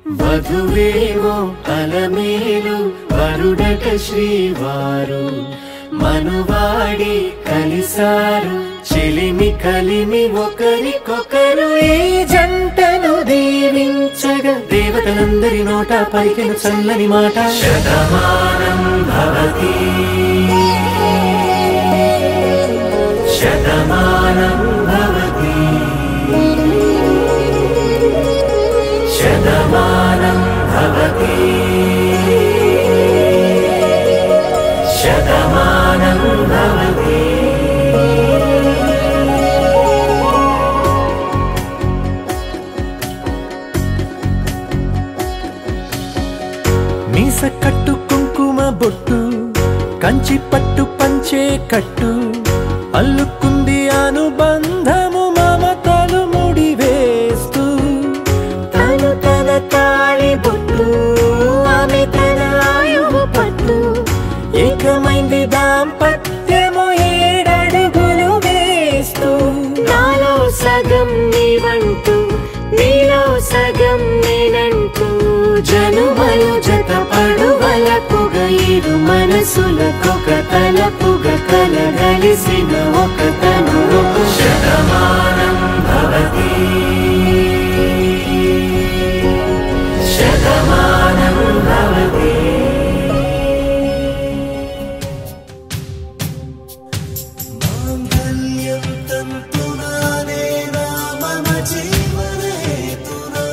వధువేమో అలమేలు వరుడట శ్రీవారు మనువాడి కలిసారు చెలిమి కలిమి ఒకరికొకరు ఈ జంటను దీవించగా దేవతలందరి నోట పలికిన చల్లని మాట శతమానం భవతి శతమానం భవతి శతమానం భవతి శతమానం భవతి మీస కట్టు కుంకుమ బొట్టు కంచి పట్టు పంచే కట్టు అల్లుకుంది అనుబంధము మమతలు ముడివేస్తూ తను తన తాళి బొట్టు ఆమె తన ఆయువు పట్టు ఏకమైంది దాంపత్యము 7 అడుగులు వేస్తూ నాలో సగం నీవంటూ నీలో సగం నేనంటూ జనుమలు జతపడువలపుగ ఇరు మనసులకొక తలపుగ కలగలిసిన ఒక తను శతమానం భవతి శతమానం భవతి మాంగళ్యం తంతునానే మమ జీవనేతునా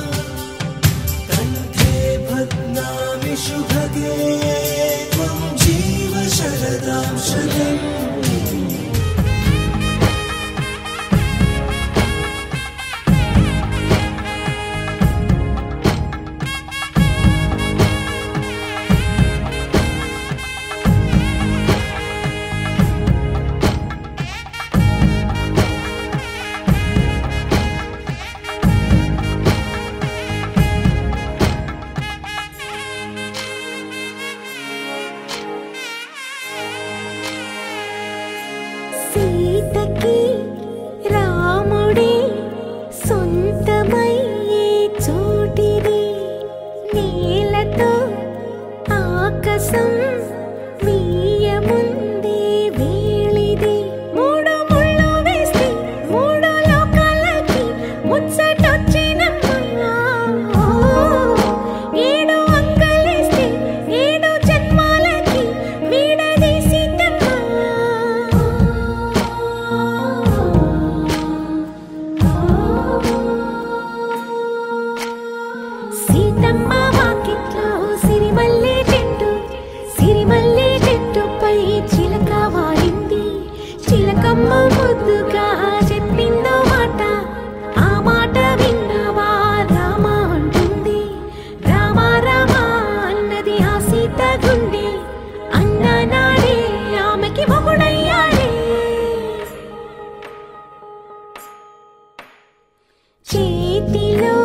కంఠే భద్నామి శుభగే త్వం జీవ శరదాం శతం సీతకి రాముడే సొంతమయ్యే చోటిది నేలతో ఆకాశం వీయముందే వేళిది 3 ముళ్ళు వేస్తే 3 లోకాలకి ముచ్చటొచ్చినమ్మా 7 అంకలేస్తే 7 జన్మాలకి వీడదీసిందమ్మా సీతమ్మ వాకిట్లో సిరిమల్లె చెట్టుపై చిలక వాలింది చిలకమ్మ ముద్దుగా చెప్పిందో మాట ఆ మాట విన్నవా రామ అంటుంది రామ రామ అన్నది ఆ సీత గుండె అన్న నాడే ఆమెకి మొగుడయ్యాడే చేతిలో